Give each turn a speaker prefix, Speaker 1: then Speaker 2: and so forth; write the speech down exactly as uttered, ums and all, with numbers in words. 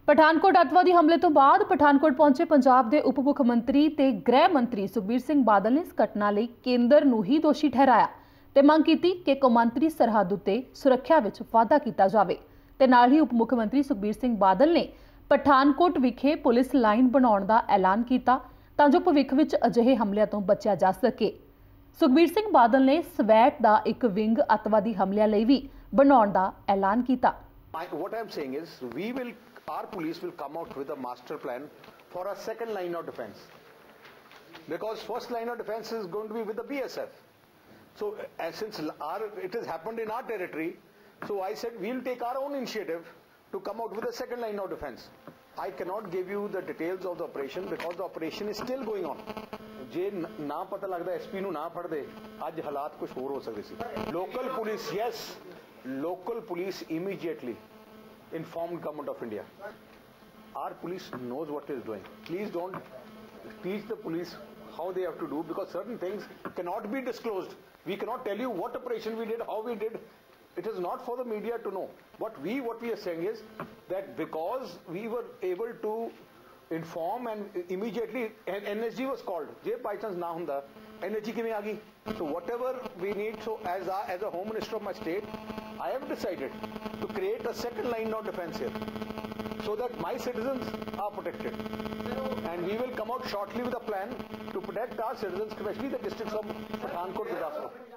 Speaker 1: ਪਠਾਨਕੋਟ ਅੱਤਵਾਦੀ ਹਮਲੇ ਤੋਂ ਬਾਅਦ ਪਠਾਨਕੋਟ ਪਹੁੰਚੇ ਪੰਜਾਬ ਦੇ ਉਪ ਮੁੱਖ ਮੰਤਰੀ ਤੇ ਗ੍ਰਹਿ ਮੰਤਰੀ ਸੁਖਬੀਰ ਸਿੰਘ ਬਾਦਲ ਨੇ ਇਸ ਘਟਨਾ ਲਈ ਕੇਂਦਰ ਨੂੰ ਹੀ ਦੋਸ਼ੀ ਠਹਿਰਾਇਆ ਤੇ ਮੰਗ ਕੀਤੀ ਕਿ ਕੌਮਾਂਤਰੀ ਸਰਹੱਦ ਉੱਤੇ ਸੁਰੱਖਿਆ ਵਿੱਚ ਵਾਧਾ ਕੀਤਾ ਜਾਵੇ ਤੇ ਨਾਲ ਹੀ ਉਪ ਮੁੱਖ ਮੰਤਰੀ ਸੁਖਬੀਰ ਸਿੰਘ ਬਾਦਲ ਨੇ ਪਠਾਨਕੋਟ ਵਿਖੇ ਪੁਲਿਸ ਲਾਈਨ ਬਣਾਉਣ ਦਾ ਐਲਾਨ ਕੀਤਾ ਤਾਂ ਜੋ ਭਵਿੱਖ ਵਿੱਚ ਅਜਿਹੇ ਹਮਲਿਆਂ ਤੋਂ ਬਚਿਆ ਜਾ ਸਕੇ। ਸੁਖਬੀਰ ਸਿੰਘ ਬਾਦਲ ਨੇ ਸਵੈਟ ਦਾ ਇੱਕ ਵਿੰਗ ਅੱਤਵਾਦੀ ਹਮਲਿਆਂ ਲਈ ਵੀ ਬਣਾਉਣ ਦਾ ਐਲਾਨ ਕੀਤਾ।
Speaker 2: What I'm saying is, we will, our police will come out with a master plan for a second line of defense, because first line of defense is going to be with the B S F. So, uh, since our, it has happened in our territory, so I said we'll take our own initiative to come out with a second line of defense. I cannot give you the details of the operation because the operation is still going on. ਜੇ ਨਾ ਪਤਾ ਲੱਗਦਾ SP ਨੂੰ ਨਾ ਫੜਦੇ ਅੱਜ ਹਾਲਾਤ ਕੁਝ ਹੋਰ ਹੋ ਸਕਦੇ ਸੀ। Local police, yes, local police immediately informed government of India. Our police knows what it is doing. Please don't teach the police how they have to do, because certain things cannot be disclosed. We cannot tell you what operation we did, how we did. It is not for the media to know. What we what we are saying is that because we were able to inform and immediately N S G was called. Je by chance na hunda N S G kiਵੇਂ ਆ ਗਈ? So whatever we need, so as a, as a home minister of my state, I have decided to create a second line of defense here, so that my citizens are protected, and we will come out shortly with a plan to protect our citizens, especially the districts of Pathankot, Gurdaspur.